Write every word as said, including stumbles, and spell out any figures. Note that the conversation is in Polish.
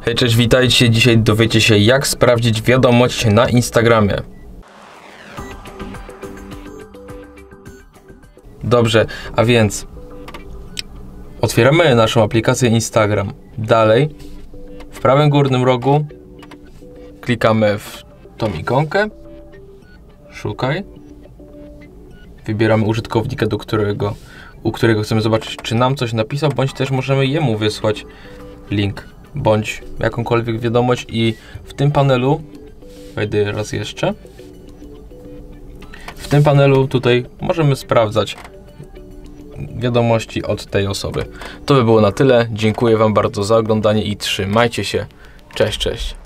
Hej, cześć, witajcie. Dzisiaj dowiecie się, jak sprawdzić wiadomość na Instagramie. Dobrze, a więc otwieramy naszą aplikację Instagram. Dalej, w prawym górnym rogu klikamy w tą ikonkę. Szukaj. Wybieramy użytkownika, do którego, u którego chcemy zobaczyć, czy nam coś napisał, bądź też możemy jemu wysłać link, bądź jakąkolwiek wiadomość. I w tym panelu, wejdę raz jeszcze, w tym panelu tutaj możemy sprawdzać wiadomości od tej osoby. To by było na tyle. Dziękuję Wam bardzo za oglądanie i trzymajcie się. Cześć, cześć.